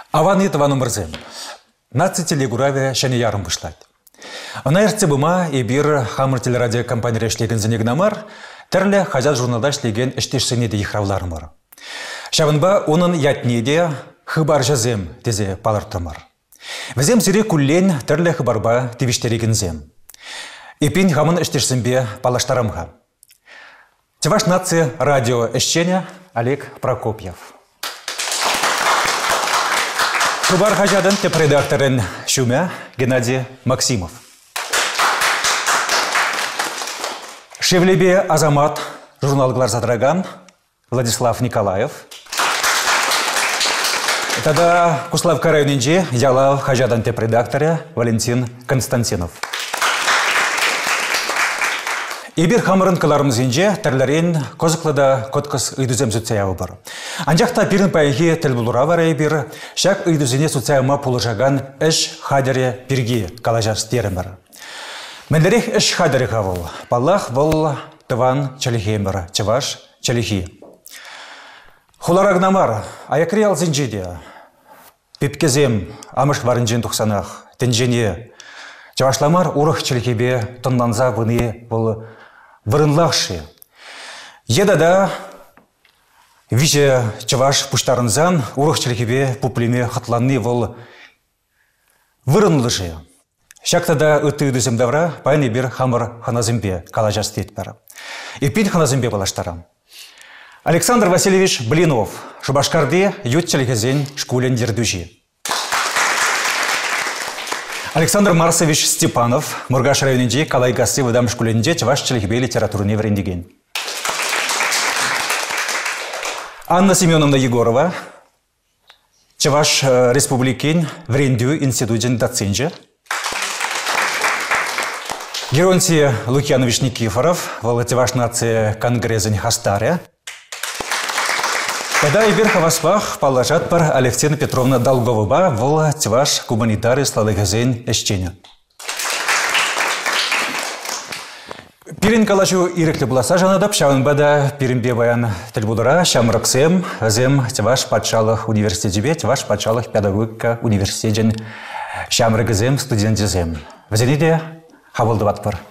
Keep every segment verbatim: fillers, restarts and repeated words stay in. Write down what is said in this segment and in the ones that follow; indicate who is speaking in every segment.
Speaker 1: Аваны таван умырзем. Наци телегураве шәне ярым вышлать. Она эртсе бұма ебір хамыр телерадио компания решлеген зенегнамар, тәрлі хазят журналда шлеген іштешсене де ихравларым бар. Шавынба оның ятнеде хыбар жазем тезе палыртымар. Візем зире күллен тәрлі хыбарба тевіштереген зем. Епин хамын іштешсенбе палаштарымға. Теваш наци радио эшчене Олег Прокопьев. Хыбар хажадын тепредакторын шумя Геннадий Максимов. Шевлебе Азамат журнал Глазадраган Владислав Николаев. Тогда Куслав Карайнинджи ялав хажадан тепредакторе Валентин Константинов. Ибир хамырын кыларымызынже тәрлерін козықлыда коткыз үйдізем зүтсаяу бар. Анжақта бірін пайығы тіл бұлыра бар әйбір, шак үйдізіне сүтсаяума пулышаған үш хадере бірге калажас дерім бар. Мәндерек үш хадере қавыл. Паллах бұл тыван чалихейм бар, чываш чалихи. Хуларагнамар, аякри алзынжеде, пепкезем амыш барынжен тұқсанақ, тінжене, чавашламар урых чалихебе тыннанза бұны бұл вырынлақшы. Едада виже чаваш пуштарынзан урых чалихебе пуплеме хатланны бұл вырынлышы. Шактада үтті үдізім давра пайны бір хамыр ханазымбе калажас тетпәрі. Епин ханазымбе балаштарам. Александр Васильевич Блинов, Шубашкарде ют чалихезен шкулен дердужи. Александр Марсович Степанов, Мургаш районенде Калайгасы выдам шкуленде чаваш чалихбе литературне врендеген. Анна Семеновна Егорова, чаваш республикин врендю институтен доценже. Геронтий Лукьянович Никифоров, Волотеваш нация конгрессен хастаре. Когда и Верховаспах положат пар Алевтина Петровна Долгова в теваш гуманитарий слалыгазен эшчене. Пирин калачу ирекли буласа жанадап шавынбада пиринбе баян тельбудара шамраксем зем теваш патшалых университете теваш патшалых педагогика университетен шамрагазем студентизем. Вазениде хавалдыват пар.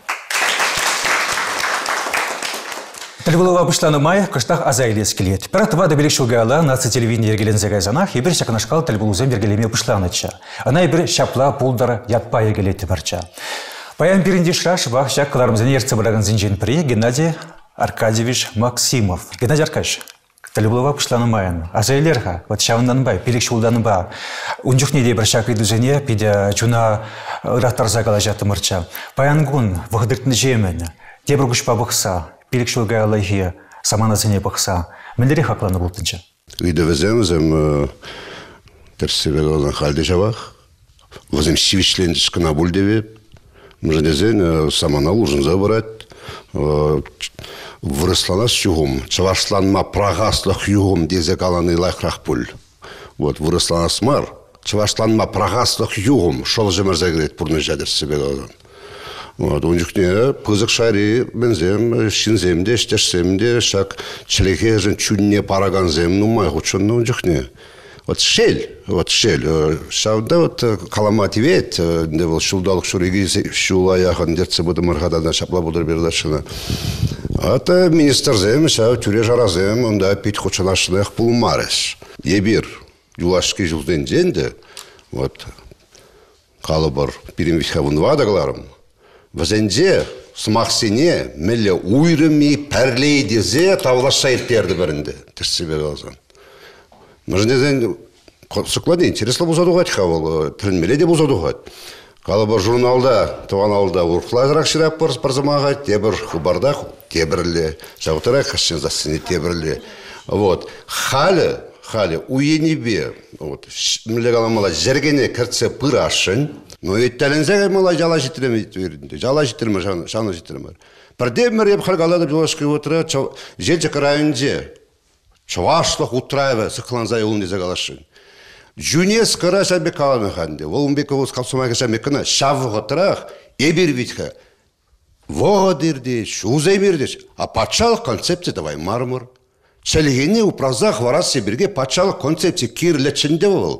Speaker 1: Тельбулова пышланы май кыштах азайлес келет. Пиратова да белек шулгала наци телевидение ергелензе гайзанах ебір шаканашкал тельбулузем ергелеме пышланыча. Она ебір шапла пулдар ятпая келеті барча. Паян пиринди шраш вах шак кыларымзен ерце бараган зинжен при Геннадий Аркадьевич Максимов. Геннадий Аркадьевич, тельбулова пышланы майын. Азайлерха, вот шавындан бай, пелек шулдан ба. Унжухне де бір шак идузене пиде чуна рахтарза калажаты мырча. Паян гун вахдыртны жемен, тебір күшпа бұқса. Пиликшул гаялайхи саманасыне бақса, мендері хақланы болтынша.
Speaker 2: Үйді візем, візем терсебе қалған қалды жабақ, візем сивишленді шқына бұл деве, мүжінезен самана лужынза барат, вырысланас юғым, чавашланма прағаслық юғым дезе қаланы лайқрақ бұл. Вырысланас мар, чавашланма прағаслық юғым, шол жемірза керет бұрны жадыр себе қалған. Вот, у них не пызык шари, бензем, шинземде, штешсемде, шак членхежен чунне параганзем, ну май худшон, ну у них не. Вот шель, вот шель, шавда вот каламати вет, не был шулдалык шуриги шулаяхан дерце буду мархададан шапла буду бердашина. Ата министр зем, шав тюре жаразем, он да пить худшанашных пулмарес. Ебир, юлашки жылден денде, вот калыбар пиримвихавун вадагларым. Візенде, смақсене, мәлі уйрыми, пәрлейдезе тавлаша еттерді бірінде, тірсібе қалған. Мұжынезен, сұқлады, интереслі бұзадуғат қавыл, түрінмеледе бұзадуғат. Қалыбы журналда, туаналда ұрқылағырақ шырақ барзамаға, тебір құбарда тебірлі, жауытырақ қашын засыне тебірлі. Вот, халі, халі, уенебе, мүлі қаламала жәргене кіртсе пыр ашын, но еттәлінзәге мала жала житіреме верінде, жала житіреме, шаны житіреме. Бірде мәреп қалғалады білашқы отыра, желчі қырайынде, чуашлық ұттырайы сықыланзай ұлын дезе қалашын. Жүнес қыра шәбе қаланы қанды, олымбекі өз қалсымайға шәмекіні шавы ғытырақ, ебір біткі. Воға дерде, шузай мердеш, а патшалық концепция давай мармыр. Шәлігені ұпразақ варас себірге патшалық концепция кирлетшінде бол.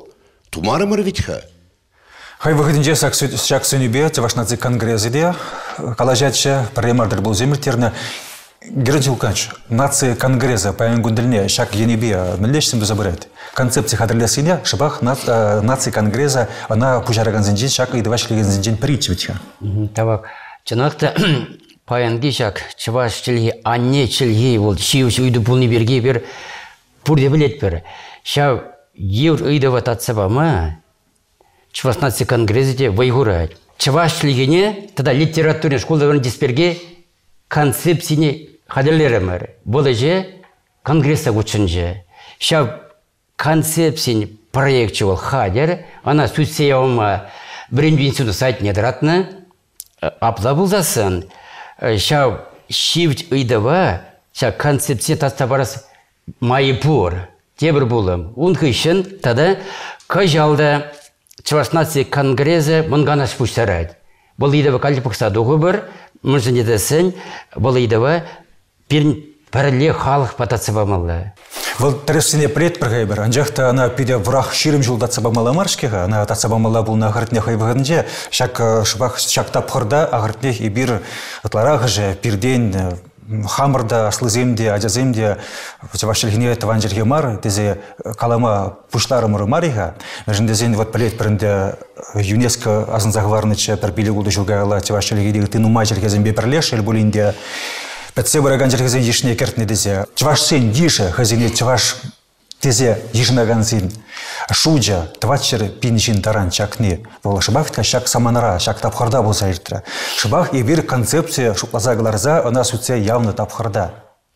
Speaker 2: Тумары мырвитха.
Speaker 1: Хай выходинже шак сөнүбе Чаваш конгрессиде калажатча парламентар был земиртерне Георгий Луканович, нация конгресса по гундельне шак енебе миллешсим забирает. Концепция хадрлесине шабах нация конгресса она пужараган зенжин шак и двашлеген зенжин притчевича.
Speaker 3: Тавак чынакта паянги шак чаваш чилги анне чилги бол шиуш уйду пулни берге бер пурде билет бер. Ша евр уйдова татсабама Чаваш нация конгрессиде вайгурать. Чаваш чилгине тогда литературный школда дисперге концепцияне хадерлеремер. Было же конгресса ученже. Сейчас концепция проект чего хадер, она сусеяма брендвинсуну сайт недратна, аплабул засын. Сейчас шифт идова, сейчас концепция тастабарас майпур. Тебр булам. Он хищен тогда кажалда Чаваш нация конгресса манганаш пустарать. Был идова кальпукса дугубер. Можно не десен, было идова, пирн паралле халх патацабамалла.
Speaker 1: Вот трясение предпрыгайбер, анжахта она пиде враг ширим жил датсабамала маршкига, она датсабамала был на агартнех и выгоднже, шак шбах шак тапхарда агартнех и бир атларах же пирдень хамрда слыземде аджаземде чавашилгине таванжерге мар тезе калама пуштарымыры марига межендезен вот плет перенде ЮНЕСКО азын заговарныча пербили гулды жылгайла чавашилгиде тыну мажерге зембе перлеш эл булинде пятсе бараган жергезен ешне кертне дезе чавашсен дише хазине чаваш тезе ешнаган зин шуджа твачер пинчин таран чакни бол шабах шак саманара шак тапхарда болса иртра шабах и бир концепция шуплаза гларза она суце явно тапхарда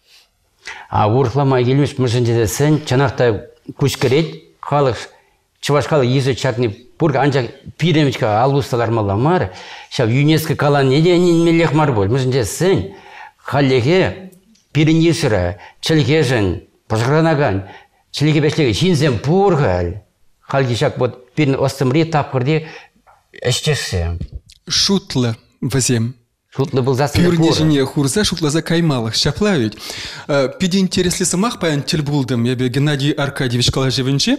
Speaker 3: а урхлама гелюш мыжынде сен чанакта кучкерет халық чаваш халық езі чакни пурга анжак пиремичка албусталар маламар шаб ЮНЕСКО калан неде мелех мар бол мыжынде сен халлеге пиренишра чилгежен пожгранаган Чилиги бешлеги шинзем пургаль. Халгишак вот пин остымри тапкырди эштешсе.
Speaker 4: Шутла возем.
Speaker 3: Шутла был засылы пуры.
Speaker 4: Пюрнежине хурза шутла за каймалах. Шаплавить. Пиди интересли самах паян тельбулдам. Я бы Геннадий Аркадьевич Калажевинчи.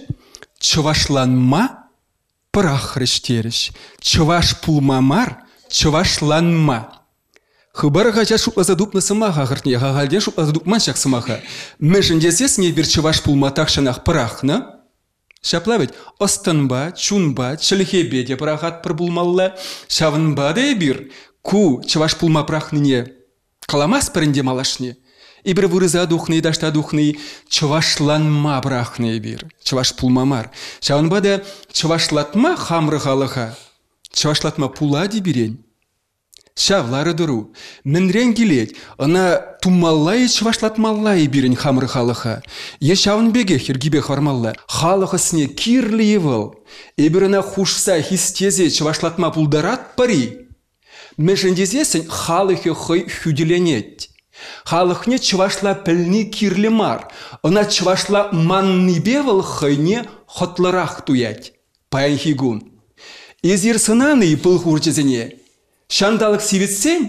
Speaker 4: Чавашланма прах рештереш. Чаваш пулмамар. Чавашланма. Хыбарга жа шутла задупна самаха гартне гагалден шутла задупман шак самаха. Межендезес не бир чаваш пулматах шанах парахна. Шаплавить останба, чунба, чалихебеде парахат пробулмалла. Шаванба де бир ку чаваш пулма прахныне. Каламас паренде малашне. И бир вырыза духны, дашта духны, чавашланма прахны бир. Чаваш пулмамар. Шаванба де чавашлатма хамры галаха. Чавашлатма пулади бирень. Шавлары дуру. Менрен келет, она тумаллай чавашлатмаллай бирен хамры халыха. Е шавын беге хергибе хармалла. Халыха сне кирлі евыл. Эбіріна хушса хистезе чавашлатма пулдарат пари. Межендезесін халыхе хой хюделенет. Халыхне чавашла пілні кирлі мар. Она чавашла манны бевыл хайне хотларах туять. Паян хигун. Эзир сынаны пыл хурчезене. Шандалык сивитсен,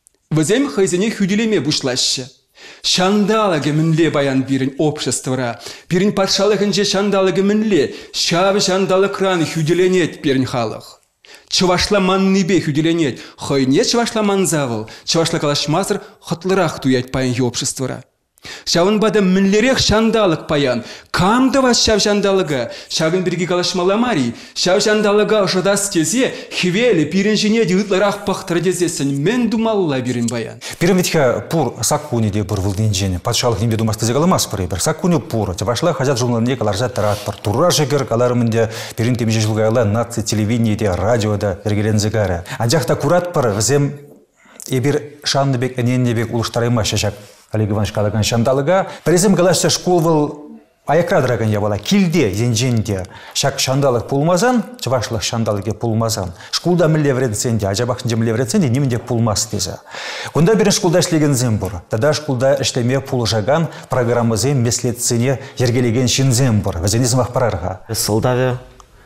Speaker 4: возем хайзене хюделеме бушлаще. Шандалыгы мінле баян бирін обществора, бирін патшалығынже шандалыгы мінле, шавы шандалык раны хюделенет бирін халық. Чавашла манныбе хюделенет, хайне чавашла манзавыл, чавашла калашмазыр хотлырах туять баян обществора. Шавын бада мінлерек шандалык паян, камдава шав шандалыга, шавын бірге калашмаламари, шав шандалыга ұшадас тезе, хивелі пиренжіне деуітларақ пақтырдезесін, мен думалла бірін баян.
Speaker 1: Пирамидха пур саккуни де пур вылдинжен, патшалық немде думасты зегаламас пыры бір. Саккуни пур, чавашла хазят журналіне каларжат тарат пыр. Тура жегір каларымынде пирин темеже жылгайла нация телевидениеде, радиода ергелен зегары. Анжақта курат пыр, візем ебір шанныбек, әненнебек улыштарайма шашак. Олег Иванович калаган шандалыга. Презем галашта школ был аякрадыраган ябала. Килде, зенженде. Шак шандалык пулмазан, чавашлық шандалыге пулмазан. Школда мілле вредсенде, ажабақшынже мілле вредсенде, немінде пулмас дезе. Онда бірін школда ішлеген зембұр. Тада школда ішлеме пулжаган программызен меслетсене ергелеген шин зембұр. Вазенизмах парарға.
Speaker 5: Солдаве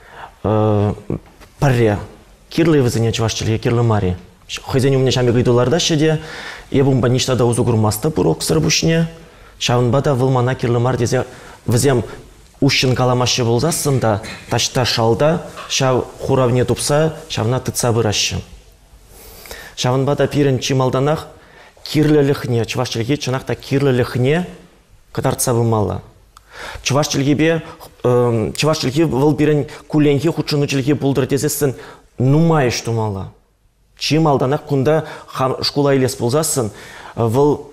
Speaker 5: парре. Кирлы вазене чавашчылыге кирлы мари. Хозяин у меня шами гайдуларда шеде, я бумба ничто да узугур маста пурок сарбушне, шавнбада вылмана кирлымар дезе взем ущын каламашы болзасын да, ташта шалда, шав хуравне тупса, шавна тыца бырашы. Шавынбада пирен чималданах, кирліліхне, чувашчылге чынақта кирліліхне кадарца бымала. Чувашчылгебе, чувашчылге выл пирен куленге худшынучылге булдыр тезесін нумайыш тумала. Чималданах кунда школа илес болзасын, выл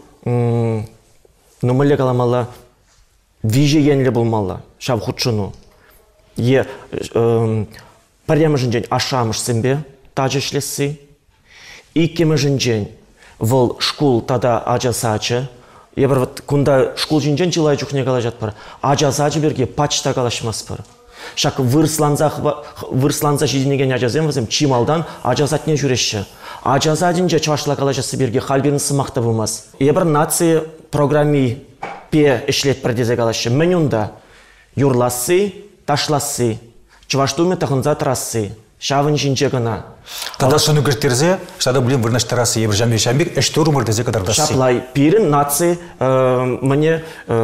Speaker 5: нумыле каламала вижегенлі болмала, шав худшыну. Е паремыжын жен ашамыш сімбе тажышлесі, иккемыжын жен выл школ тада ажасачы, ебір кунда школ жинжен чылай жүхне кала жатпар, ажасачы берге пачта калашмас бар. Шак вырсланза жидінеген ажазем вазем чималдан ажасатне жүреші. Ажасадинже чашла калашасы берге халберін сымақты болмас. Ебір нации программи пе ішлет бірдезе калашы. Менюнда юрласы, ташласы, чываштуме тахынза трассы. Шавын жинже гына.
Speaker 1: Тада соны көртерзе, шада білем бірнаш тарасы ебір жамбек жамбек әшті ұрмырдезе кадардасы.
Speaker 5: Шаплай пирин нации мне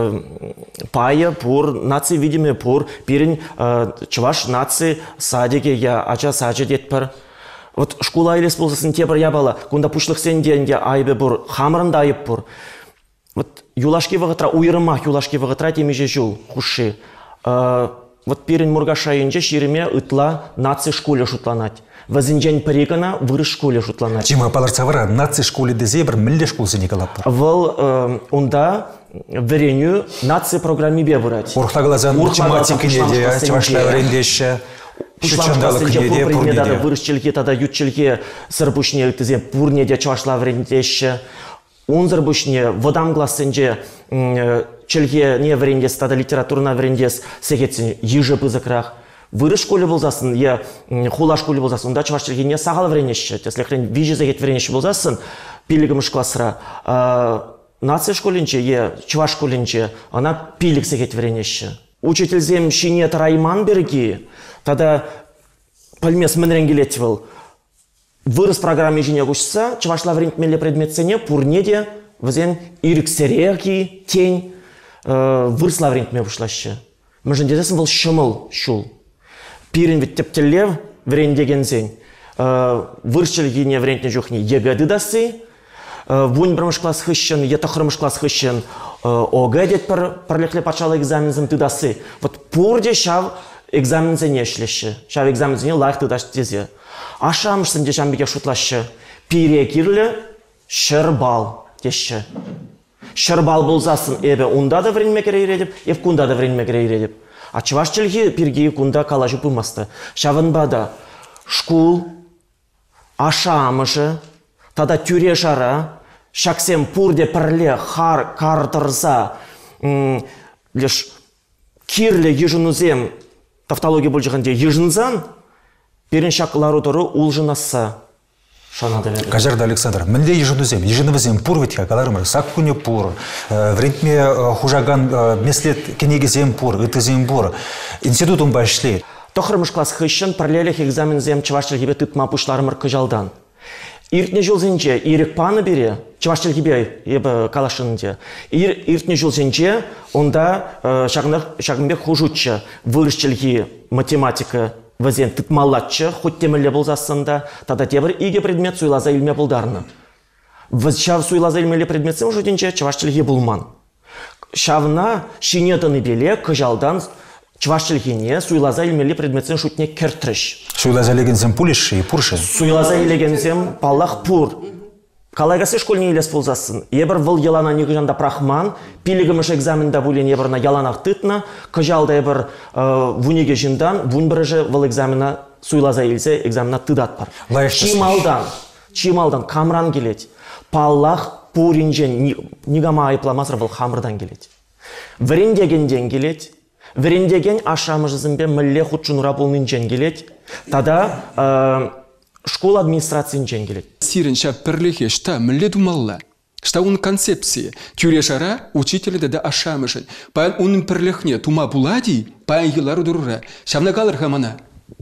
Speaker 5: пая пур, нации видиме пур, пирин чуваш нации садиге я ача саджи детпір. Вот школа илес болсасын тепір ябала, кунда пушлық сен денге айбе бұр, хамырында айып бұр. Вот юлашки вағытра, уйрымақ юлашки вағытра темеже жул, хуши. Вот пирин мургашайынже шириме ытла наци школе шутланать. Вазинжен паригана вырыш школе шутланать.
Speaker 1: Чима паларцавара наци школе дезе бір мілле школсы не калаппыр.
Speaker 5: Выл онда вереню наци программе бе бұрать.
Speaker 1: Урхтағылазан математика неде, чавашла варендеші, шучандалы кнеде, пурнеде.
Speaker 5: Вырышчелге тада ютчелге сырбушне үтізе пурнеде чавашла варендеші. Он зарбушне водам гласынже челге не варендес, тада литературна варендес сегетсін ежі пызықрақ. Вырыш школе болзасын, я хула школе болзасын, да чаваш челге не сағал варенеші, теслехрен вижі загет варенеші болзасын, пилігіміш класыра. Нация школенче, я чаваш школенче, она пилік сегет варенеші. Учительзем шинет райман берги, тада пальмес мінренгелетівіл. Вырыс программе жіне күшіса, чавашла варентмелі предметсене пурнеде, візен иріксерегі тень вырысла варентме бұшлашы. Мүжін дезесін бұл шымыл шул. Пирин вет тептелев варендегензен. Вырысчылгіне варентне жүхне егеді дасы, вунь бірміш класс хыщен, етақырмыш класс хыщен, оға дет парлекле пачалы экзамензім тыдасы. Вот пурде шав экзамензене шлеші. Шав экзамензене лайық тыдаш тезе. Ашамышсын дешамбеге шутлашы. Пире кирлі шырбал деші. Шырбал болзасын әбі онда да вренме керейредіп, ев кунда да вренме керейредіп. А чываш челге пирге кунда калажы пымасты. Шавынбада шкул, ашамышы, тада тюре жара, шаксем пурде пірле хар картырза, леш кирлі ежінузем, тавтология бұл жағынде ежінзан, перен шақылару тұры улжынаса.
Speaker 1: Кажарда Александр, мінде ежінузем, ежінузем пур ветке, каларымыр, сак күне пур, врентме хужаган меслет кенегізем пур, үтізем пур, институтым башле.
Speaker 5: Тоқырмыш класс хыщын парлелих экзамензем чывашчылгебе тытма пушларымыр кыжалдан. Иртне жылзенче ирек паны бере, чывашчылгебе ебі калашынынде. Иртне жылзенче онда шағынбек хужутчы вырышчылги математика вазен тытмалатчы, хоть темеле болзасында, тада тебір иге предмет суйлаза илме болдарны. Шав суйлаза илмеле предметсем жуденче чывашчылге булман. Шавна шинетыны беле кыжалдан чывашчылгене суйлаза илмеле предметсем шутне кертріш.
Speaker 1: Суйлаза илегензем пулиши и пурши?
Speaker 5: Суйлаза илегензем паллах пур. Калайгасы школьне илес болзасын. Ебір выл елана негіжанда прахман, пилігіміш экзамenda булен ебірна яланақ тытна, кыжалда ебір вунеге жиндан, вун біріжі выл экзамена суйлаза илсе экзамена тыдат бар. Чималдан, чималдан камран келет. Паллах пуринжен нигама айпламасыр выл хамырдан келет. Вірендегенден келет. Вірендеген ашамыжызымбе мүлле худшынура болнынжен келет. Тада школа администрациян женгелет.
Speaker 4: Сирен ша перлехе шта мле думалла. Шта он концепции. Тюре шара учителя да ашамышын. Паян onun перлехне тума булади, паян елару дурура. Шавна калыр хамана.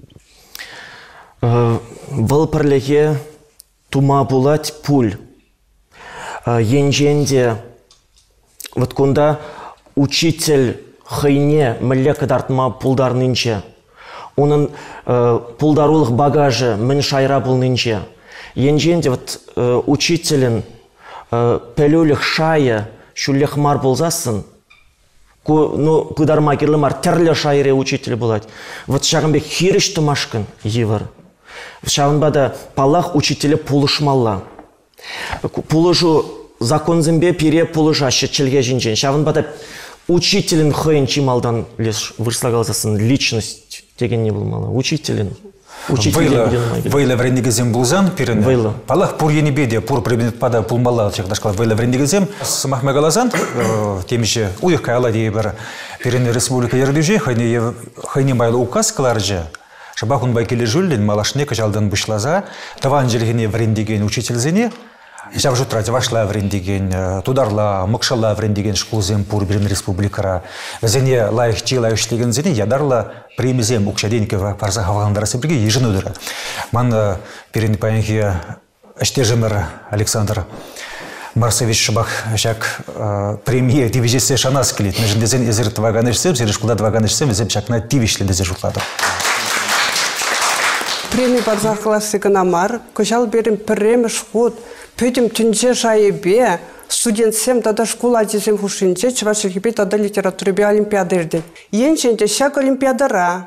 Speaker 5: Выл перлехе тума булать пуль. Енженде вот кунда учитель хыйне мілле кыдартма пулдарнынче. Onun э, пулдарулық багажы мін шайра булнынче. Енженде вот э, учителін э, пәлөлік шайы шүллек мар болзасын, Ку, ну, кыдарма керлі мар тәрлі шайре учителі болады. Вот шағын бек хирішті машкын евір. Шағын бада палах учителі пулышмалла. Пулыжу закон зімбе пире пулыжа шетчілге жинжен. Шағын бада учителін хойын чималдан вырслагалзасын личность деген не болмалы. Учителін.
Speaker 1: Вейла врендигізем бұлзан пиріне. Палах пұр ені беде, пұр пребенет пада пұлмалла чекдашқала вейла врендигізем. Сымақ мәгалазан, темеше уйыққа ала дей бір пиріне республика ердеже, хайне майлы указ кыларжы. Шабақ ұнбай келі жүлден малашне качалдан бұшлаза, таван желгене врендиген учительзене, Жав жұтрать вашла врендеген, тударла, мықшала врендеген школзем пур бірін республикара. Зене лайықчи лайықшлеген зене ядарла премизем ұқшаденке парза хавағандарасы бірге ежін өдірі. Ман перен паянхи әштежімір Александр Марсович Шабақ шак премия дивизиясы шанас келет. Межіндезен езір тваган ішсем, зері школда тваган ішсем, езем шакна тивишлі дезе жұтлады.
Speaker 6: Премия парза классы ганамар, кожал берем премия шход, Пөтім түнже жайы бе, студентсем тада школа дезем хушинче, чывашылғы бе тада литературы бе олимпиада ерден. Еншенде шак олимпиадара,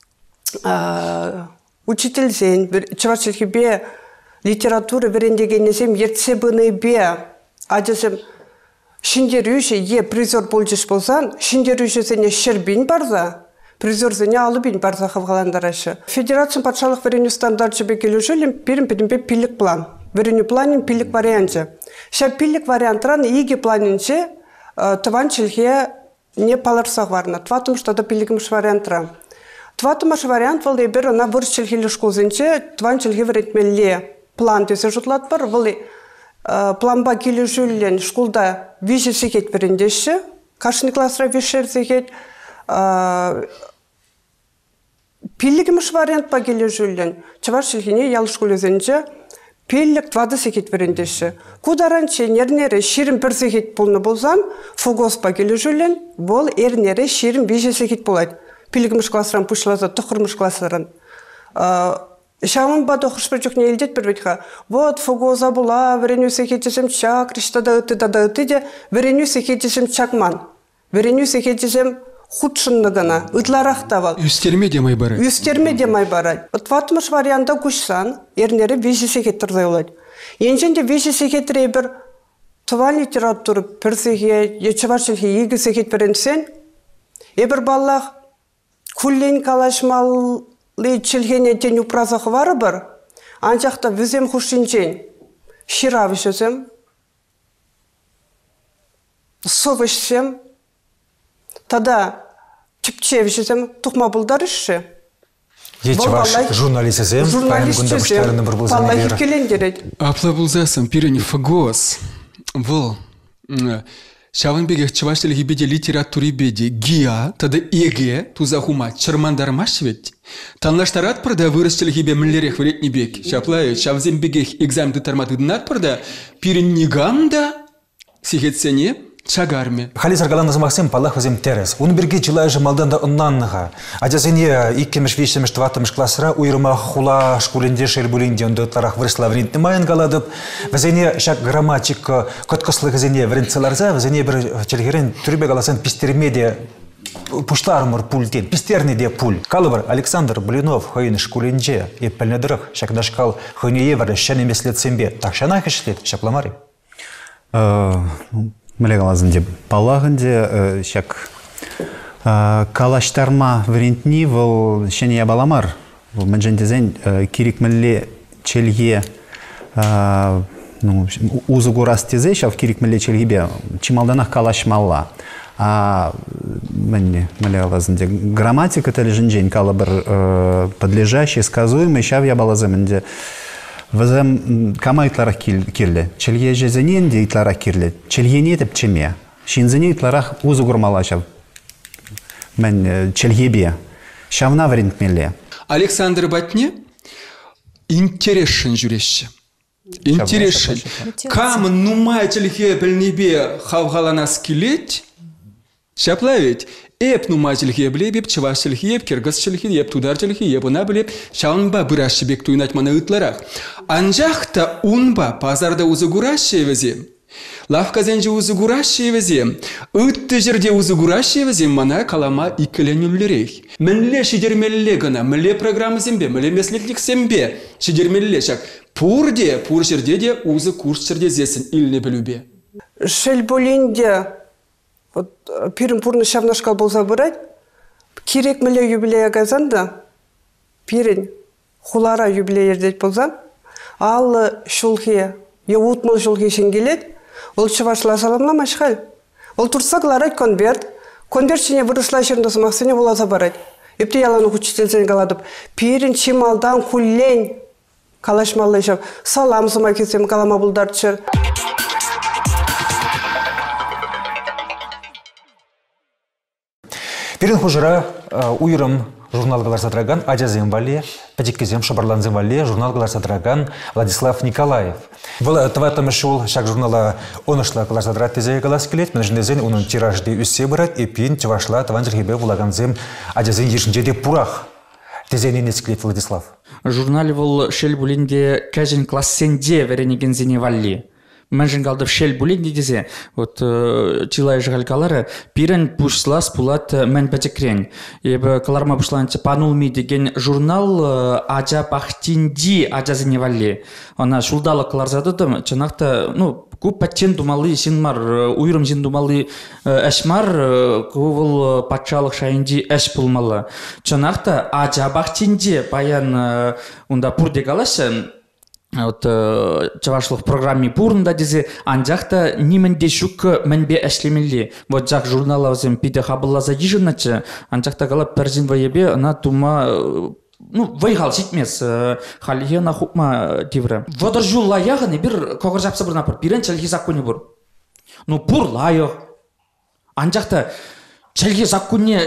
Speaker 6: учительзен, чывашылғы бе литературы верендегенезем ертсе бұны бе, адезем шиндер үйші е призор болжыш болсан, шиндер үйші зене шербин барза, призор зене алыбин барза қавғаландарашы. Федерация патшалық вереню стандарт жібе келу жөлім, перім педім бе пилік план. Вереню планин пилік варианте. Ша пилік вариантран иге планинче тван чилхе не паларсақ варна. Тватым что-то пилікімш вариантра. Тватымаш вариант вал ебер на вырш чилхелі школзенче тван чилхе веретмелле план десе жұтлат бар. Вал планба келі жүллен школда вижі секет верендеші. Кашны классра вишер секет. Пилікімш вариант па келі жүллен. Чавар чилхене ял школезенче Пеллік твады секет верендеші. Кударанче нернері ширім бір секет болны болсан, фугоспа келі жүлен, бол ернері ширім бейже секет болады. Пелігіміш классыран пұшлаза, тұқырмыш классыран. Шамын бады құшпыр жүкне елдет бір бетіға. Вот фугоза була, вереню секетешім чак, риштада үті, дада үті де, вереню секетешім чакман. Вереню секетешім худшынныгына, ытларақ тавал.
Speaker 4: Үстерме демай барай.
Speaker 6: Үстерме демай барай. Отватымыш варианта күшсан, ернері вежі секеттерді олайды. Енженде вежі секеттірі бір тұван литературы пірсеге, ечеваршылығы егі секет бірінсен, ебір баллақ күллен калашмалы чілгенеттен ұпразақы вары бір, анжақта візем құшынчен, ширав ішесем, сов ішсем, Тада чіпчев жезем тұқма бұлдар ішші.
Speaker 1: Ечі ваш журналистізем, пайын күнда бұштарыны бір бұлзаны бері.
Speaker 6: Паллахи келендерет.
Speaker 4: Апла бұлзасым, пирені фагос. Выл. Шавын беге чываштылығы беде литературы беде гия, тада еге тузахума чырмандармаш вет. Танлаштарат пырда вырыстылығы бе мүллерек віретні бек. Шаплайы, шавзем беге экзамды тарматыдынат пырда пирені гамда сихетсене Чагарме.
Speaker 1: Халис аргалан назмахсем палах возем терес. Он берги чилай же малданда оннанныга. Адязене иккемеш вишемеш тватымеш классра уйрма хула шкулинде шербулинде ондотларах вырысла вринтны майын галадып. Вазене шак грамматик коткослык зене вринцеларза, вазене бір челгерен түрбе галасан пистермеде пуштармыр пультен, пистерни де пуль. Калыбыр Александр Блинов хойын шкулинде еппельнедырых шакдашкал хойне евары шанемеслет сембе. Так шанах ишлет шапламари.
Speaker 7: Мөлегалазын деп палагынде шак калаштарма врентни вол шене ябаламар. Вол мәнжендезен кирик мөлле челге узы гурас тезе шав кирик мөлле челгебе чималданах калашмалла. А мәнне мөлегалазынде грамматика тілі жінжен калабыр подлежащий, сказуемый шав ябалазымынде. Вазам кама итларах кирле. Челге жезененде итларах кирле. Челгене етіп чеме. Шинзене итларах узы гурмалашав. Мен челгебе. Шавна варентмеле.
Speaker 4: Александр Батне интересен жүреші. Интересен. Кам нумай челге білнебе хавгаланас келет, Шапла ведь эп нумачилхе білеп, еп чывашчылхе, еп киргизчылхе, еп тударчылхе, еп она білеп, шаунба бұрашшыбек туйнать мана ытларақ. Анжақта унба пазарда uzы гурашше везем. Лавказенже uzы гурашше везем. Үтті жерде uzы гурашше везем мана калама икіленюлерей. Мінле шидермелле гына, мінле программы зембе, мінле меслетлік сембе, шидермелле шак. Пурде, пур жерде де uzы курс жерде зесін, илне білубе.
Speaker 6: Шел болинде, вот пирим пурны шавнашкал болса бұрайд, керек міле юбилея газанда, пирин хулара юбилея ердет болсам, ал шулхе, я утмал шулхе шенгелет, ол чывашла саламлама шхал. Ол турса гларайд конверт, конверт шине вырысла шерндосы мақсыне боласа барайд. Епте ялану хучителсен галадып, пирин чималдан куллен калашмаллы шав, салам сыма кесем калама булдарчыр.
Speaker 1: Перен хужыра уйрым журналғалар садраган Аджазем Вале, Падиккезем Шабарланзем Вале, журналғалар садраган Владислав Николаев. Бұл тватым шул шак журнала онышла калар садрат тезеге галас келет, мен жіндезен оның тиражды үссе бұрат, епин чывашла таван жерхебе булаганзем Аджазем ешінже де пурах. Тезенен ескелет Владислав.
Speaker 8: Журнал бұл шел бұлінде кәжін классенде веренеген зене Валли. Мәжін қалдып шел бұлінде дезе, вот чилай жығалқалары пирен пұшслас пулат мән бәтекрен. Ебі қаларма бұшланцы панулми деген журнал ажа пахтинди ажа зене Валли. Она шулдалы қаларзадыдым, чынақта, ну, көп пәттен думалы сен мар, уйрым сен думалы әшмар, көвіл патшалық шайынди әш пұлмалы. Чынақта ажа пахтинди баян онда пұрде қаласын, вот чавашлық программе пурында дезе анжақта немінде шүк мәнбе әшлемелі. Вот жақ журналавызым пиде хабыллаза ежіначы, анжақта қалап пәрзін вайебе, ана тума, ну, вайғал сетмес, халие на хупма деврі. Водыр жул лаяғыны бір коғыр жапсы бір напыр, бірін чәлге законе бұр. Ну, бұр лайық. Анжақта чәлге законе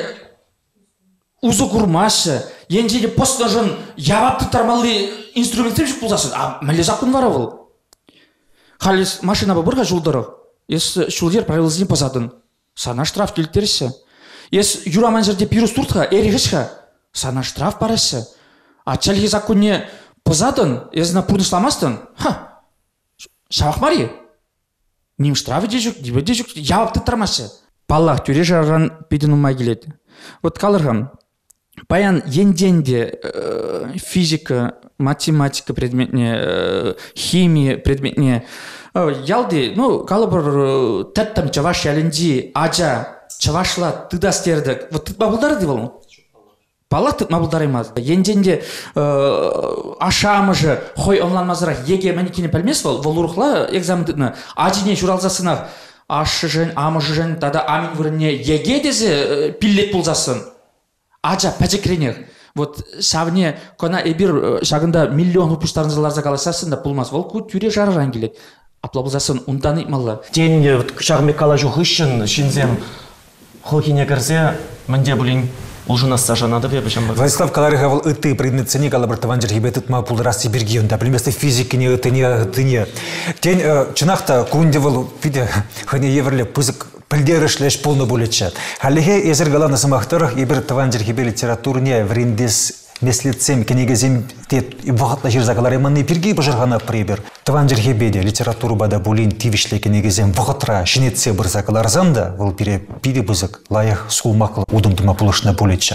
Speaker 8: uzы курмашы, енжеде постына жын ябапты тармалы инструменттер жүк болсасын, а мәлі закон вара бұл. Халес машина бұрға жолдырық, ес шулдер правилызын позадын, сана штраф келтерісі. Ес юраман жерде пирус туртқа, әрігішқа, сана штраф барысы. А чәлге законне позадын, езіна пұрнышламастын, ха, шабақ мари. Нем штрафы де жүк, дебе де жүк, ябапты тармашы. Паллах түре жарған педін ұмай келеді. Вот қалырғам, баян енденде э, физика, математика предметне, э, химия предметне. Э, ялды, ну, қалыбыр тәттім чаваш ялінді, ажа, чавашла тыдастерді. Вот тыт мабылдары деп олың? Бала тыт мабылдары емаз. Енденде э, ашамыжы, хой онланмазырақ еге мәнекені пәлмес бол, ол ұрықла экзамендіні, ажине журалзасынақ, ашы жын, амыжы жын, тада амин вырынне еге дезе пиллет болзасын. Ажа пәжекренег. Вот шавне кона эбир шагында миллион упуштарынзаларза каласасын да пулмас. Ол ку тюре жарыран келет. Апла болзасын унтаны ималла.
Speaker 5: Тенде шагме калажу хыщын, шинзем хохине кірзе, мінде бұлин ұлжынасы жанады бе бішім бар.
Speaker 1: Владислав Каларыхавыл ыты предметсіне калабыр таванжыр хебет ытма пулрасы бергеунда. Білместі физикіне, ытыне, ытыне. Тен чынақта күнде бұл пиде хыне еверле пызык пілдерішлеш полны болетші. Халихе езір галаны сымақтыр ебір таванжыр хебе литературне врендес меслицем кенегезем тет вағатла жер загалары манны пирги бажырғана прибер. Таванжыр хебеде литературу бада булин тивишле кенегезем вағатра шинетсе бір загаларзанда бұл пире пиде бызык лайық сулмақлы удымдыма пулышына болетші.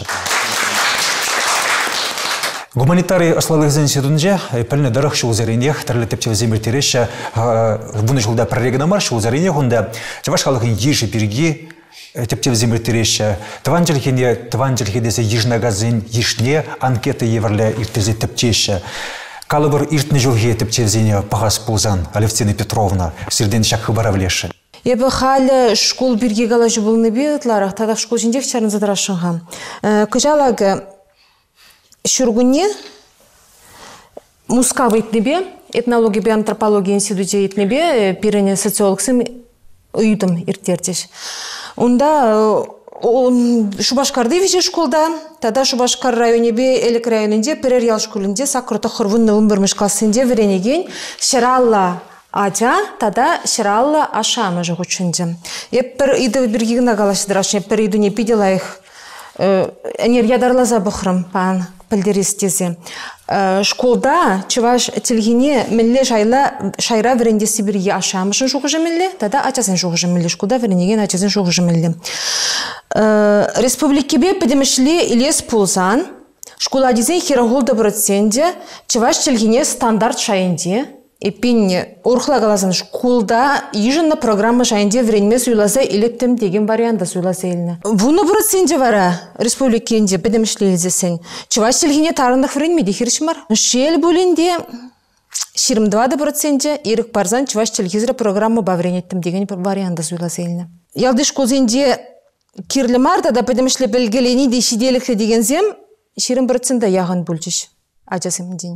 Speaker 1: Гуманитарий аслалығызын седунже, пәліне дұрық шул зәрінех, тәрлі тәптеві земіртереші, бұны жылда прорегіна бар шул зәрінех, онда жаваш қалықын еші бірге тәптеві земіртереші. Таванжылхене, таванжылхедесі ежнағазын ешне анкеты еврлі иртезе тәптеші. Қалыбыр иртні жылге тәптевізіне пағас пулзан Алевтина Петровна, сірден шақ хыбаравлеші.
Speaker 9: Ебі халі школ бірге қалажы болыны бейітларық, тадақ школ жіндек чарын задырашынға. Күжалағы Шүргүнне мускавы итнебе, этнология бе антропология институте итнебе, пирене социологсым үйдім иртертеш. Онда Шубашкарды веже школда, тада Шубашкар районе бе элек районінде, перер ял школінде, сакырыты қырвынны он бірміш классында веренеген, шыралла Аджа тада шыралла ашамы жық үшінді. Еппір иді біргігіна қалашыдырашы, еппір иді не пиделайық энергиядарлаза бұқырым пан пілдерестезе. Школда чываш тілгіне мүлі шайра вірендесі бірге ашамышын жоғы жымілі, тада ачасын жоғы жымілі. Школда вірендеген ачасын жоғы жымілі. Республикебе пөдемішлі илес пулзан, школа дезен хирағолды проценте чываш тілгіне стандарт шайынде, Эпинне урхла галазан школда еженно программа шайынде вренме суйласа илеттім деген варианта суйласа еліне. Вуны проценте вара республикенде бідімшлі елзесен. Чываш тілгіне тарындық вренме дехершімар. Шел бөлінде жиырма два проценте ерік барзан чываш тілгезірі программа бавренеттім деген варианта суйласа еліне. Ялды школзенде кирлі марда да бідімшлі білгелені де шиделікті деген зем жиырма процент яғын бөлчіш. Ачасым день.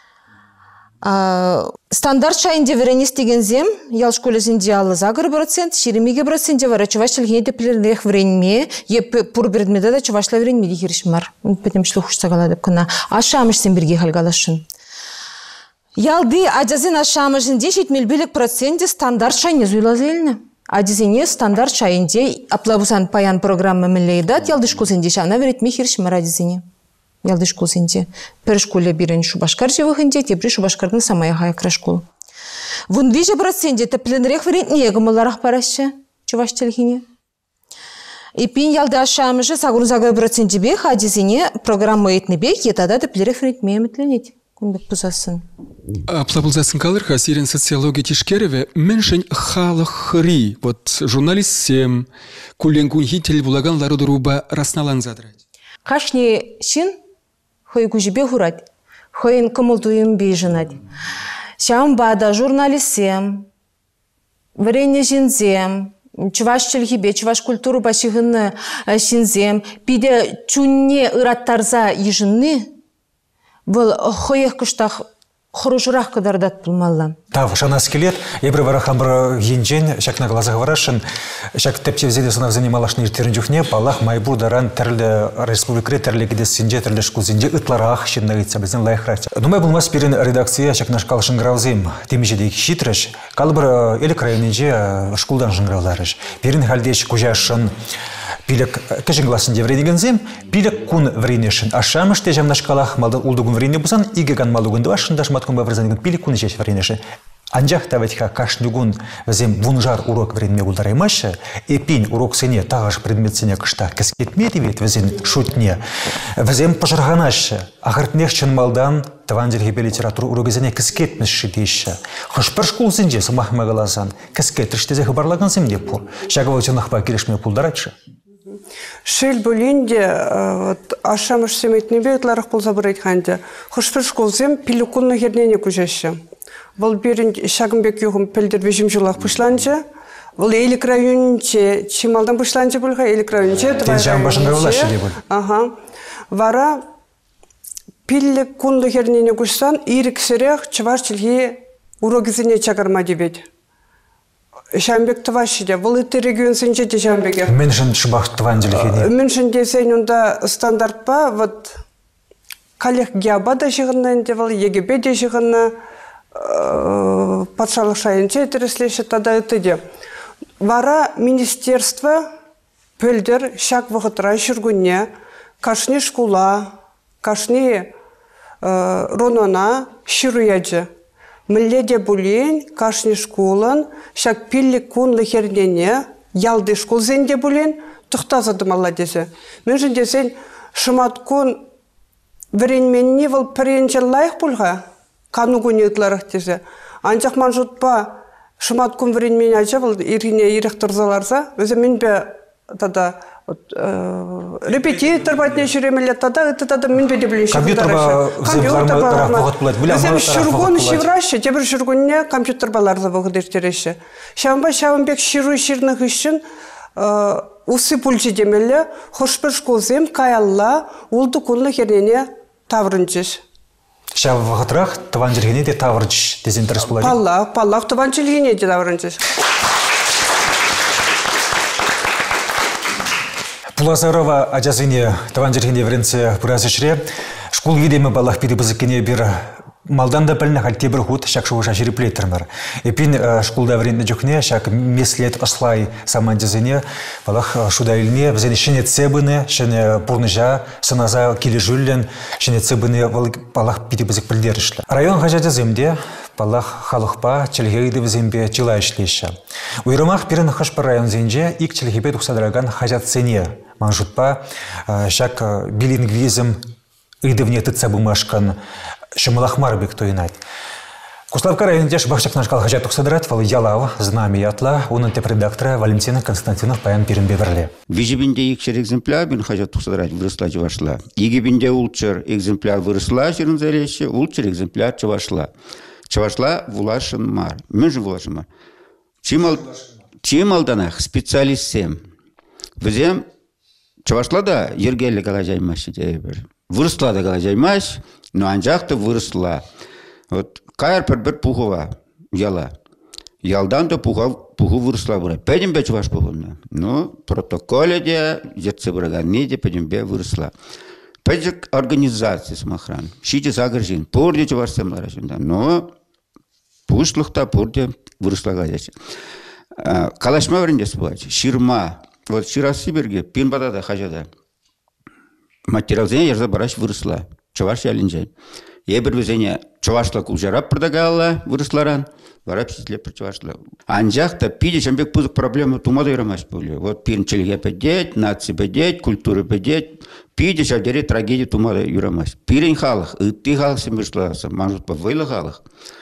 Speaker 9: Стандарт шайынде веренес деген зем, ял школесінде алы загыр процент, шеремеге проценте вара чуваш тілгіне деплерінех вренме, еп пұр бердмеді да чувашла вренме дегерішмар. Пәтемшілі құшса қаладып күна. Ашамышсен бірге қалғалашын. Ялды адязын ашамышын дешет мелбелік проценте стандарт шайыне зуйлазы еліне. Адизине стандарт шайынде аплабусан паян программа мілейдат, ялды школсенде шана веретме хершмар адизине. Ялды школсенде. Пір школе бірін шубашкар жевығынде, тепрі шубашкардың самая хайықра школ. Вон виже проценте тепленірек веретне егімыларақ парашы, чуваш тілгіне. Епин ялды ашамышы сағырын-сағыр проценте бек, адизине программа етні бек, етада теплерек веретме емітленет. Күнбек бұзасын.
Speaker 4: Аплабылзасын қалырға сирен социология тишкереве меншін халықри, вот журналистсем, куленгунхи тел булаган ларудыруба расналан задрать.
Speaker 9: Кашни шин хой гужибе хурать, хойн кымылтуым бейжинать. Шам бада журналистсем, врене жинзем, чуваш челхибе, чуваш культуру башығыны шинзем, пиде чунне ыраттарза ежінны, бұл хойех күштақ құрушырақ қыдардат бұлмалла.
Speaker 1: Тав, шана скелет, ебір варахам бір енжен, шакна глазағы варашын, шак тәпче взеде сынав занималашны ертерін жүхне, палах майбур даран тәрлі республикре, тәрлі кедесінде, тәрлі шкулзінде ытларақ шынна етса біздің лайықрать. Думай бұлмас берін редакция шакна шкал шыңғыраузем, темежедегі шитрыш, калбір елік районенже шкулдан шыңғырауларыш. Берін халдеш күжашын, Пилек кешен гласынде вренеген зем, пилек кун вренешін. Ашамыш те жамна шкалах малдан улдугун врене бузан, игеган малугунды вашын дашматкун баврзанеген пилек кун жеш вренеші. Анжақ таватика кашнюгун зем вунжар урок вренме улдараймашы, эпин урок сене тағаш предмет сене кышта кескетмеди вет везен шутне. Везем пожарганашы, ағыртнех чын малдан тавандерхебе литературу урогезене кескетмешші дейші. Хошпыр шкул зенже сымахма қалазан, кескетірштезе хыбарлаган земде пұр. Шагавал чынақпа келешме пұлдаратшы.
Speaker 6: Шел бөлінде ашамыш семетіне бейтларық болса бір айтқанды. Құшпыр школзем пилікунны хернене күжеші. Бұл берін шағымбек юғым пілдер вежім жылақ пұшланчы. Бұл елік районынче, чималдан пұшланчы бұлға, елік районынче, твай районынче. Вара пилікунны хернене күшсан, ирік сірек чываш тілге урогізіне чағырма дебет. Шамбек твашиде, бұл үтті регион сенче де Шамбеге.
Speaker 1: Меншін шыбақ тван делегене.
Speaker 6: Меншін десен онда стандарт па, вот коллег геаба да жығынна, егебе де жығынна, патшалық шайынче етіріслеші тада үтті де. Вара министерство пөлдер шак вғытыра жүргінне, кашни шкула, кашни ронона шыруяджы. Мілледе бұлен, кашни школын, шак пиллік күнлі хернене, ялды школ зенде бұлен, тұқтазады мала десе. Мен жын десен, шымат күн віренменне выл піренче лайық бұлға, қану күні ұтларық десе. Анчақ ман жұтпа, шымат күн віренмене ача выл иргіне ирек тұрзаларса, өзі мен бе тада репетитор батне жүремелі тада, это тада мен беде білін
Speaker 1: компьютерба вземлармы рахмағыт бұлайды.
Speaker 6: Өзім шүргін шевраші, тебір жүргінне компьютербаларды бұғыд ертереші. Шамба шамбек шыру шырнық үшін усы пульчы демелі, хошпыр школзем каялла улды күнлі хернене таврынчыш.
Speaker 1: Шав вағытрақ таван жүргене де таврынчыш дезен дұрыс болады?
Speaker 6: Паллақ, паллақ таван жүргене де таврынчыш.
Speaker 1: Пулазарова ажазыне таван жүргене вренце бұразышыре. Школ едемі балақ бері бізіккене бір малдан да піліне қалте бір худ шак шуыша жереплетірмір. Епин шкулда вренді жүкне шак меслет ослай самандезіне балақ шудайліне бізені шене цебіні, шене пұрныжа, сыназа келі жүллен, шене цебіні балақ биді бізік білдерішлі. Район ғажады земде балақ халықпа челгейді бізембе жила ішлейші. Уйрымақ бірін қышпыр район зенже ик челгейбе тұқсадыраған ғажат сене. Манжутпа шак билингвизм ыдывне тыца бумашкан шымылахмар бек тойнайт. Куславка районде шбахчак нашкал хажат тұқсадырат, вал ялав, знами ятла, унын теп редактора Валентина Константинов паян пирин беверле.
Speaker 10: Вижебинде икшер экземпляр бин хажат тұқсадырат вырысла чывашла. Егебинде улчер экземпляр вырысла жерін зарещи, улчер экземпляр чывашла. Чывашла вулашын мар. Мен же вулашын мар. Чималданах специалистсем. Візем чывашла да ергелі қалажаймаш. Вырысла да қалажаймаш, но анжақты вырысла. Вот кайыр бір пухова яла. Ялдан да пуху вырысла бұра. Пәдім бе чываш пухуна. Ну, протоколе де, жетсе бұрағанне де пәдім бе вырысла. Пәдік организация смахран. Шиде загыржин. Порде чываш сэмларашында. Но пушлықта порде вырысла қалажайшы. Калашма варындес бұлачы. Ширма. Вот ширасы берге пинбада хажада. Материалзене ярза бараш вырысла. Чываш ялинжай. Ебір візене чывашла кулжарап продагала вырысларан. Варап сетлеп бір чывашла. Анжақта пиде шамбек пузык проблема тумада юрамаш болю. Вот пирн челге педет, нации педет, культуры педет. Пиде шавдере трагедия тумада юрамаш. Пирен халық, ытты халық сембіршласа. Манжут па вайлы халық.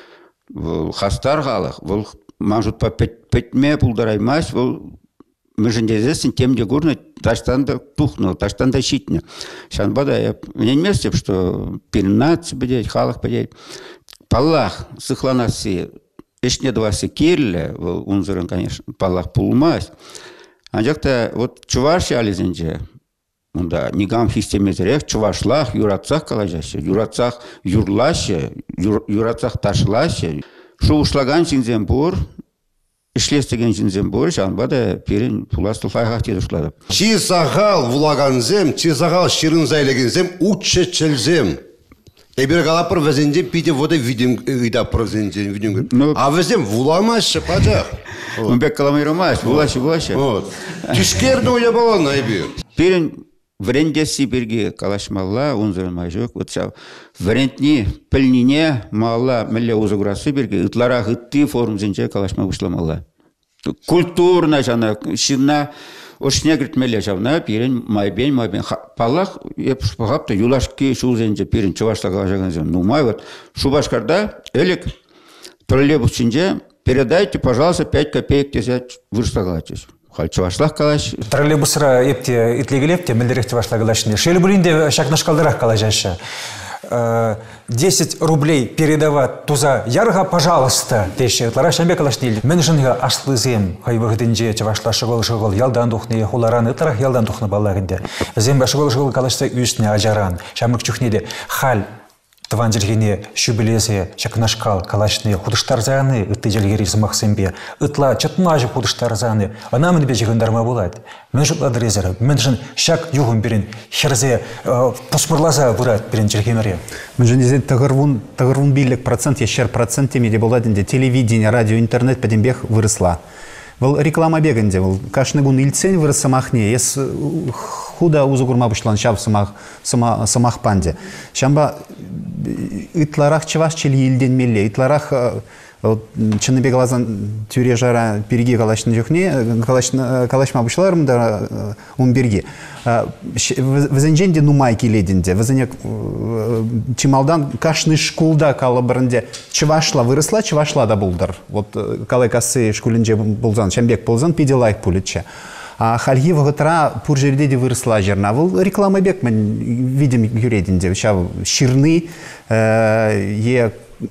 Speaker 10: Хастар халық. Манжут па петме пулдараймаш. Мы же не здесь тем, где горно, таштанда тухнул, таштанда щитня. Шанбада, я не месте, что пирнать bedеть, халах bedеть. Паллах, сыхланаси, эшне дваси кирле, унзырын, конечно, паллах пулмась. А жакта, вот чуваши ализенже, да, нигам хистемезерек, чувашлах, юрацах калажаще, юрацах юрлаще, юрацах ташлаще. Шу ушлаган синзембур, Ишлестеген жинзем бор, жанбада перин пуластыл хайхақ деді ұшлады.
Speaker 2: Чи сағал вулаганзем, чи сағал ширын зайлегензем, учше челзем. Эбер галапыр везенде пиде вода видим ыйда прозенде видим. А везем вуламашы пачақ.
Speaker 10: Бек каламайромаш, вулашы вулашы.
Speaker 2: Тишкерді оя балан айбер.
Speaker 10: Перин врендеси берге калашмалла, унзырын майжок. Вот шау врендни пілнине малла мілі узыграсы берге ытлара гытты форум зенче калашма вышламалла. Культурна жана, шина ошне гритмеле жавна, перин майбен, майбен. Паллах епшпағапта юлашки шу зенче перин чувашла калашаган зен. Ну май вот шубашкарда элек троллейбус чинже передайте, пожалуйста, пять копеек тезять вырштагалачыз. Чувашлах калаш.
Speaker 1: Троллейбусра епте итлегелепте мелдерек чувашлах калашне. Шел буринде шакнашкалдырах калажаша. десять рублей передавать туза ярга, пожалуйста. Теше тлара шамбе калашнили. Мен жынга ашлызем. Хайвагдинже чувашла шыгыл шыгыл ялдан тухне хуларан итларах ялдан тухны баллагинде. Земба шыгыл шыгыл калашса үстне ажаран. Шамык чухнеде хал Тван жергене шүбілесе шакнашкал калашны худыштарзаны ытты жергери сымақсымбе. Ытла чатмажы худыштарзаны. Ана мен бе жігіндарма болады. Мен жұтла дрезері. Мен жын шак юғын берін херзе пұспырлаза бұрат берін жергемере.
Speaker 7: Мен жын дезен тағырвун билік процент, ешер процент темеде боладынде телевидение, радио, интернет пәденбех вырысла. Вол реклама бегенде, вол кашны гун ильцен вырыса махне, ес худа узугурма бушлан шав самах панде. Шамба итларах чеваш чели илден мелле, итларах чыныбек алазан тюре жара переги калашны жөхне, калашма бушларым да он берги. Візенженде нумай келедінде, візене чималдан кашны шкулда калабырынде чевашла вырысла, чевашла да булдар. Вот калай касы шкулінде булзан, шамбек булзан пиделайк пулетче. А хальги вагатра пур жерде де вырысла жерна. Вол реклама бек мен видим юредінде. Шав ширны е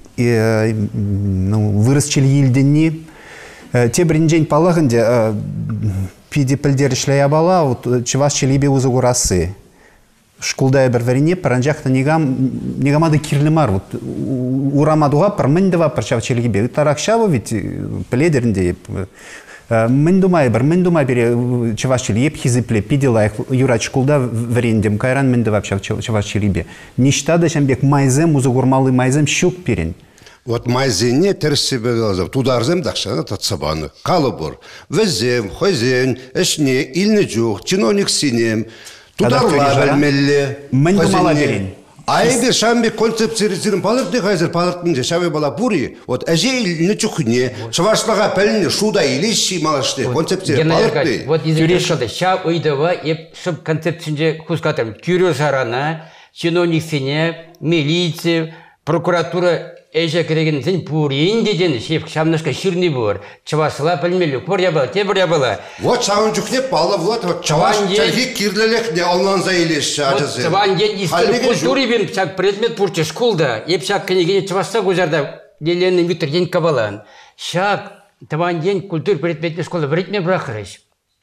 Speaker 7: вырыс чел елденни. Те бірінжен палағынде пиде пілдерішлі бала, чевас челебе өзі құрасы. Шкулда бір вәрене, паранжақта негамады кирлімар. Урамадуға пір мінді ва пір шав челебе. Тарақ шавы ведь піледерінде Мен думай бір, мен думай бере чавашчыл еп хизипле пиделайық юрач кулда врендем кайран менде вообще чавашчылибе. Ништада шамбек майзем узугурмалы майзем щук перен.
Speaker 2: Вот майзене терс себе глаза. Тударзем дакшана татсабаны. Калыбор. Везем, хозяин, эшне, ильны жух, чиновник синем. Тударла бәлмелі.
Speaker 7: Мен думала берен.
Speaker 2: Айбер шамбек концепциялизирен палыртны хайзер палыртны шабе бала пури. Вот әже ильны чухне, шавашлага пәліне шуда илеші малашты. Концепция палыртны.
Speaker 3: Вот извините, что ша уйдова и чтоб концепция хускатым. Кюрё сарана, чиновник сине, милиция, прокуратура Эже кереген сен пурин деген шеф шамнашка ширни бор. Чавашла пельмели пор я была, те бор я была.
Speaker 2: Вот шаун жукне пала вот вот чаваш чархи кирлелек не алнан заилеш ажасы.
Speaker 3: Вот чаван ден история культуры бен чак предмет пурче школда. Еп шак кенегене чавашса гузарда деленный митр ден кабалан. Шак чаван ден культур предмет школда вритме брахрыш.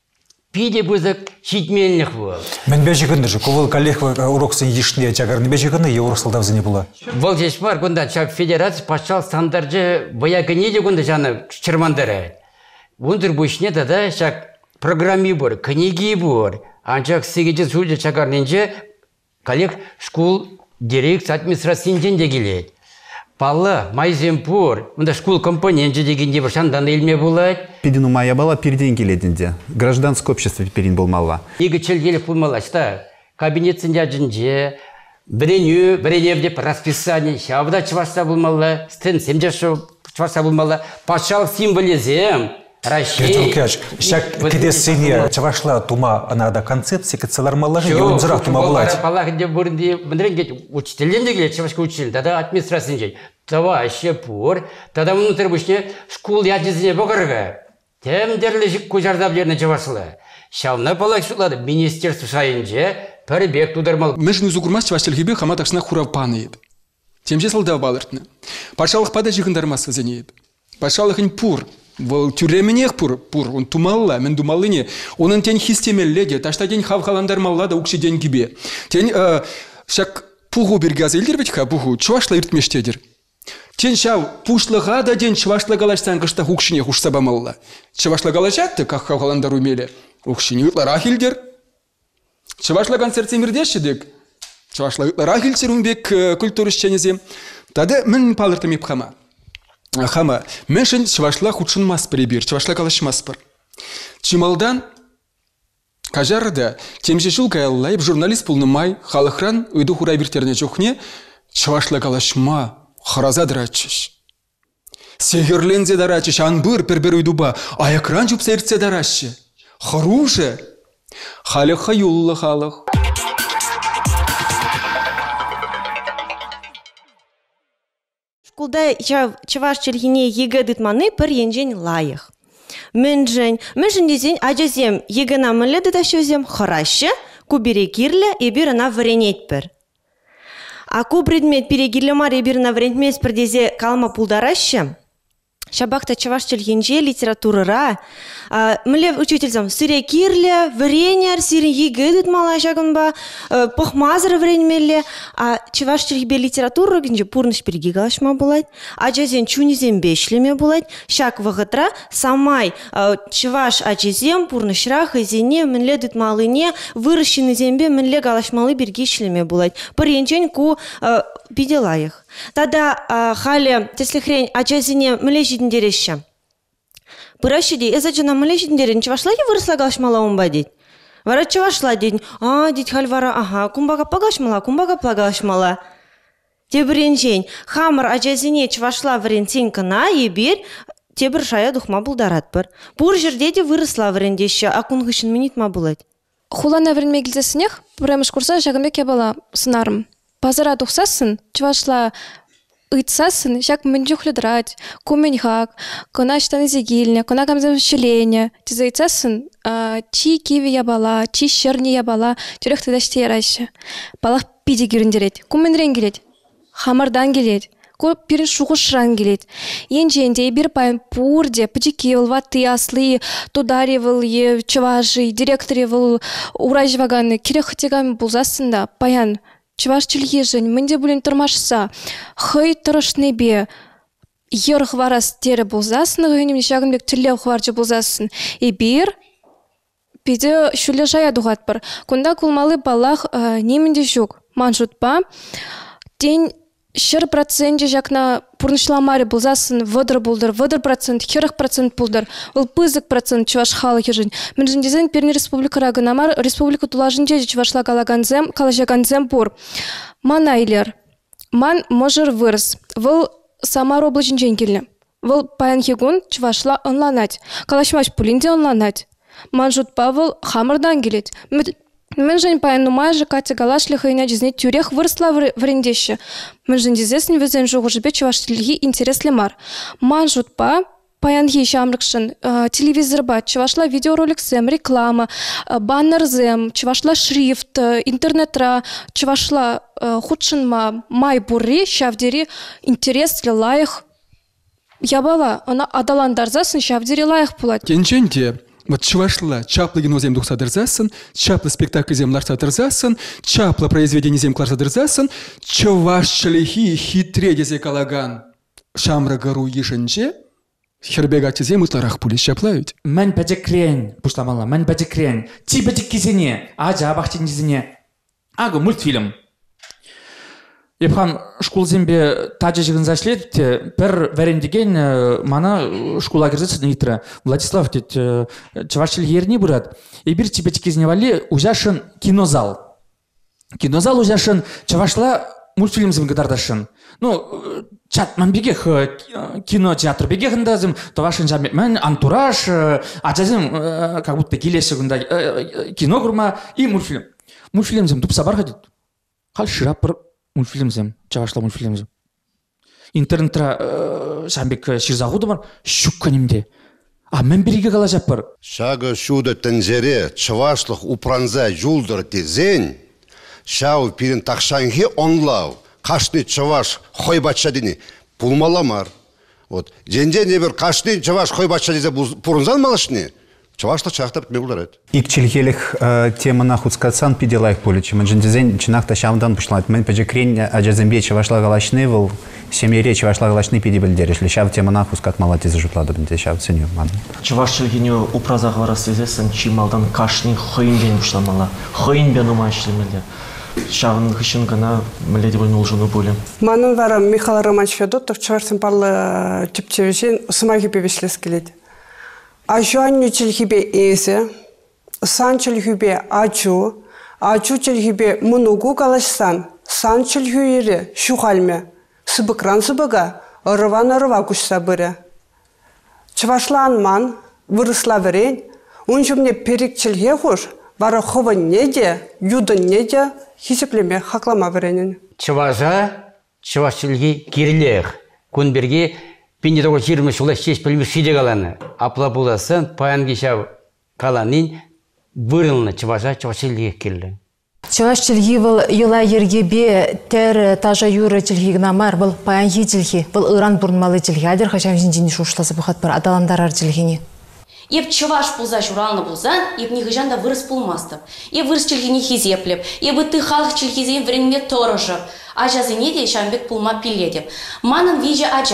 Speaker 3: Пиде бузак читмельных был.
Speaker 1: Мен бежигенде же, ковал коллег уроксын ешне чагарны бежигенде, я уроксалдав за не была.
Speaker 3: Вол здесь бар, гунда чак федерация пошел стандарты боягенеде гунда жаны чермандары. Вундер бушне да чак программе бор, книги бор, анчак сегеже сульде чагарненже коллег школ дирекция администрациясынан дегилет. Палла, майземпур, мында школ компоненті дегенде бір шандан елме болады.
Speaker 7: Педину мая бала перден келедінде. Гражданское общество перден болмалла.
Speaker 3: Егі челгелі болмалла, что кабинетсінде жынже, біреню, біренев деп расписание, шабда чывашса болмалла, стен семже чывашса болмалла, пашал символизем.
Speaker 1: Петровкач, шак кедесене чавашла тума анада концепция кецалар маллажи, юнзра тума булать.
Speaker 3: Палах где бурди, бендренге учителен дегеле чавашка учитель, тогда администрация това еще пор, тогда внутрь бушне школ ядизне богарга. Тем дерлежик кужардабдерне чавашла. Шавна палах шутлады министерство сайынже перебег тудармал.
Speaker 4: Межну зугурмас чаваштелгибе хаматакшна хурав паныйып. Темже салдав балыртны. Пашалық пада жигындармас вазенейып. Пашалық ин пур. Вол тюременех пур, пур, он тумалла, мен думалыне, он тень хистемеллеге, ташта день хавхаландар малла да укши день гибе. Тень, шак пугу бергаз эльдервичка, пугу, чувашла иртмештедер. Тень шау, пушлыга да день чувашла галашсан кышта укшине хушсаба малла. Чувашла галашатты, как хавхаландар умели, укшине ютлара хильдер. Чувашла концерт мирдешедек, чувашла ютлара хильдер умбек культуры щенезе. Тады мен палыртым епхама. Хама, меншин чувашла худшин мас прибир, чувашла калаш маспар. Чималдан кажарда темже жыл каяллайып журналист пулнымай халықран үйді хурайбиртерне жоқне чувашла калашма хараза дырачыш. Сехерлензе дарачыш, анбыр пербер үйдуба, аякран жупса иртсе дарашы. Харуше. Халық хаюллы халық.
Speaker 11: Школда чаваш челгине еге дытманы пір енжен лайық. Менжен, менжен дезен ажазем егена мілі дыташозем харашы, кубере кирлі ебіріна варенет пір. А ку предмет перегирлі мар ебіріна варентмес пір дезе калма пулдарашы, шабақта чаваш челгенже литературыра, мілі учительзам сыре кирлі, варенер, сирен еге дытмала шагынба, похмазыр варенмелі, а чаваш челгебе литературы генже пурныш переги галашма болайд, а жазен чунизем бешлеме болайд, шак вағытра самай чаваш ачезем пурнышра хазене мінле дытмалыне выращены зембе мінле галашмалы берги шлеме болайд. Паренчен ку пиделайық. Тада халі теслихрен ачазене мінле жидіндереща. Пырашыди, эза жана мінле жидіндерін чавашла е вырысла галашмала онба дейд. Вара чавашла дейд, а дейд хал вара, ага, кумбага пагалашмала, кумбага пагалашмала. Тебіренжен, хамыр ачазене чавашла варентин кына ебер, тебір шая духма булдарат бір. Пур жерде де вырысла варендеші, а кунгышын минитма булайд.
Speaker 12: Хулана варенмегілдесінех, премыш курса жағымбек ебала сынарым. Пазара дұқсасын, чавашла ыйтсасын, жак мэнджухлі драть, куменьхак, кона штаны зегильня, кона камзам щеленя, тиза ыйтсасын, чи киви ябала, чи щерни ябала, тюрех тыда штей райшы. Палах пиде гиріндерет, куменрен келет, хамардан келет, ку пирин шуғышран келет. Енженде бір пайын пурде, пыдекевыл, ваты, аслы, тударевыл, чаважы, директоревыл, уражваганы, керек тегами бұлзасында, паян, чаваш чилгежен, менде булен тұрмашса, хай тұрышнебе, ер хварас тере болзасын, гөнемне шагынбек тилле хварчы болзасын. И бир биде шуле жая дугат бар. Кунда кулмалы балах неменде жук. Манжутпа. День шыр проценте жакна пурнышламари болзасын водыр булдыр, водыр процент, херах процент булдыр. Ол пызык процент чуваш халы хержин. Менжин дизайн перни республика рагынамар, республика тулажын жеже чувашла калаганзем, калажаганзем пур. Манайлер. Ман можыр вырс. Выл Самар облачын женкелі. Выл паян хегун чувашла онланать. Калашмаш пулинде онланать. Манжут Павыл хамырдан келет. Мен жен паян нумайжы Катя Галашлы хайна жизнет тюрех вырсла врендеще. Мен жен дизесін везен жоғы жібе чувашлығы интереслемар. Манжут па паян хи шамрыкшын телевизор ба чувашла видеороликсем, реклама, баннерзем, чувашла шрифт, интернетра, чувашла худшынма май бурри, шавдери интереслі лайық. Ябала, она адаландарзасын шавдери лайық пулат.
Speaker 4: Кенченде, вот чувашла чаплы генозем духсадырзасын, чаплы спектакль зем ларсадырзасын, чаплы произведение зем кларсадырзасын, чувашчылихи хитре дезе калаган шамра гару ешенче, хербегати зем утларах пули шаплают.
Speaker 8: Мен пәдекрен, пушламала, мен пәдекрен, ти пәдек кезене, ажа абақтен кезене. Агы мультфильм. Епхан школ зембе таджа жығын зашлет, бір вәрендеген мана школа кірзесі нейтірі. Владислав, чавашчыл еріне бұрад. И бір ти пәдек кезене вали ужашын кинозал. Кинозал ужашын чавашла мультфильм зем гыдардашын. Ну, чат ман бегех кинотеатр бегех ындазым, то вашын жаме мен антураж, ажазым как будто келесі күнда кино құрма и мультфильм. Мультфильм зем тупса бар ходит. Хал ширап бір мультфильм зем, чавашла мультфильм зем. Интернетра шамбек ширзағуды бар, шукка немде. А мен береге қала жап бар.
Speaker 2: Шағы шуды тінзере чавашлық упранза жулдыр тезен, шау пирин тақшанге онлау. Қашны чаваш хой батша дени пулмаламар. Вот женже не бір қашны чаваш хой батша дезе пурынзан малышны. Чавашла чахта бітме бұлар еді.
Speaker 7: Икчилхелих темана хуцкатсан пиделайх поличи. Мен жендезен чинахта шамдан пушлат. Мен педжекрен аджазембе чавашла галашны выл семьере чавашла галашны пиди білдереш. Лешав темана хуцкат малатезы жұтлады бінде шав ценю ман.
Speaker 5: Чавашчылгеню упраза ғарасызесін чималдан қашны хойынбен пушламала. Хойынбен умайшылмелде. Шағының ғышын ғана мүледі бойын олжыны бөлім.
Speaker 6: Манын вара Михаил Романович Федотов чаварсын парлы типчевешен сымаги певешлес келеді. Ажуаню чилхибе эзе, сан чилхибе ачу, ачу чилхибе мунугу калашсан, сан чилхюире шухальме, сыбыкран сыбыга, ырыван ырыва кушса быры. Чавашлан ман, вырысла верен, унчумне перек чилхе хуш, бары ховын неде, юдын неде, хисеплеме хаклама веренен.
Speaker 3: Чаважа, чавашчылги кирлех, кунберге пенде того жирмы шулай шеш пілмі шиде қаланы. Апла бұласын, паян кешав қаланын, вырылны чаважа, чавашчылги келді.
Speaker 9: Чавашчылги был юла ергебе тер тажа юры чилги гнамар был паянхи чилги, был иран бурнмалы чилги, адер хачам жинжини шушласы бұхат бар адаландарар чилгини.
Speaker 13: Еп чаваш пулза журалны булзан, еп нигыжанда вырыс пулмастып. Еп вырыс чилгини хизеплеп, еп ты халық чилгизен вренме торыжып. Ажазыне де шамбек пулма пиледеп. Манын вижа ажа.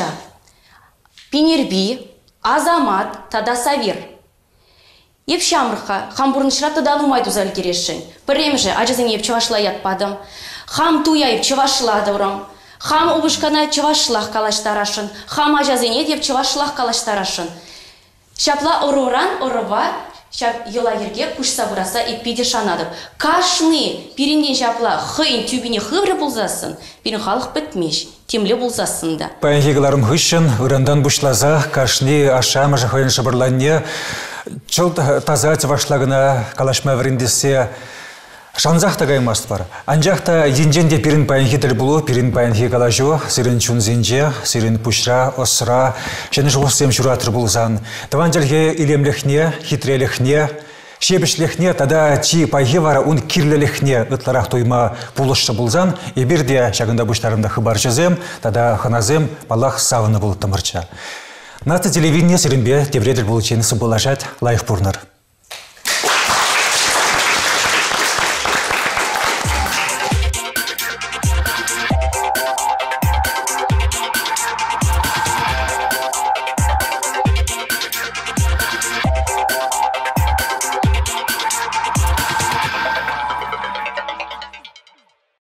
Speaker 13: Пинерби, Азамат, тада Савир. Еп шамрыха, хам бурнышра тада нумайду зал керешін. Піремже, ажазыне еп чавашла ятпадым. Хам туя еп чавашла дұрым. Хам убышкана чавашлах калаштарашын. Хам ажазыне еп чавашлах калаштарашын. Шапла оруран орова, шап йола ерге пушса бураса и пиде шанадып. Кашны пиринген шапла хыйн тюбине хывры булзасын, пирин халық бітмеш, темле булзасын да.
Speaker 1: Паянхигаларым хыщын, ырандан бушлаза, кашны ашамы жахойын шабырланне, чыл таза чавашлагына калашма врендесе, шанзақта гаймаст бар. Анжақта енженде пирин паянхи тіл бұлу, пирин паянхи калажу, сирин чун зенже, сирин пушра, осра, және жылысем жүратыр бұлзан. Таван жәлге илемлехне, хитрелехне, шебішлехне, тада чи пайхи вара он кирлелехне ытларақ тойма бұлышшы бұлзан, и бірде шағында бұштарымда хыбар жезем, тада ханазем балақ савыны бұлыттымырча. Наты телевидение сиринбе тевреділ бұлычені сыбылажат лайық бұрныр.